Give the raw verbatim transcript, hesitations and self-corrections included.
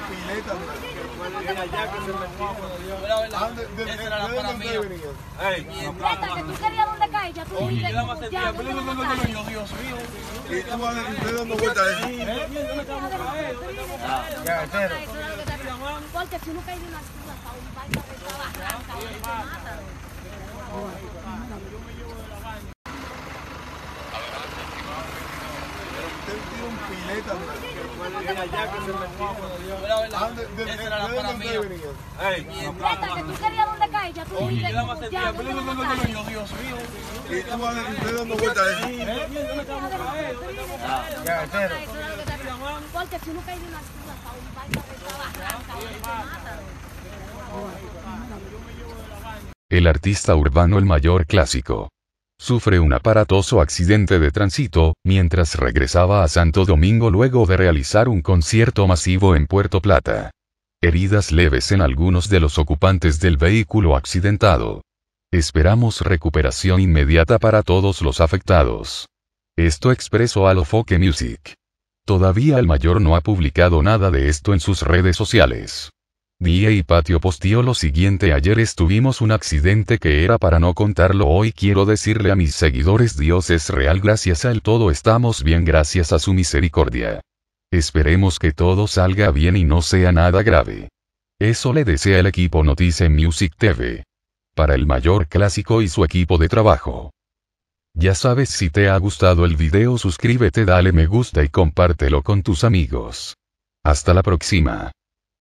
pileta. Mira, ya que se me ¿De esa era la para mí. Ey, Neta, que tú querías dónde caer, ya tú oye, dijiste, yo nada más sentía, ya, no, ¿dónde no, no, vamos a no, no, caer? yo, Dios mío. Y tú vas a estar dando vueltas ahí. Porque si uno cae de una altura para un barco que está barranca, uno te mata. Usted tira un pileta. Mira, ya que se me esa era la para mí. Ey, Neta, que tú querías dónde caer, ya tú oye, dijiste, yo nada más sentía, ya, no, ¿dónde no, no, vamos no, a no, caer? yo, Dios mío. Y tú vas a estar dando vueltas ahí. Porque si uno cae de una altura para un barco que está barranca, uno te mata. El artista urbano El Mayor Clásico sufre un aparatoso accidente de tránsito mientras regresaba a Santo Domingo luego de realizar un concierto masivo en Puerto Plata. Heridas leves en algunos de los ocupantes del vehículo accidentado. Esperamos recuperación inmediata para todos los afectados. Esto expresó Alofoque Music. Todavía El Mayor no ha publicado nada de esto en sus redes sociales. D J Patio posteó lo siguiente: ayer estuvimos un accidente que era para no contarlo, hoy quiero decirle a mis seguidores Dios es real, gracias a él todo estamos bien, gracias a su misericordia. Esperemos que todo salga bien y no sea nada grave. Eso le desea el equipo Notice Music T V. Para El Mayor Clásico y su equipo de trabajo. Ya sabes, si te ha gustado el video suscríbete, dale me gusta y compártelo con tus amigos. Hasta la próxima.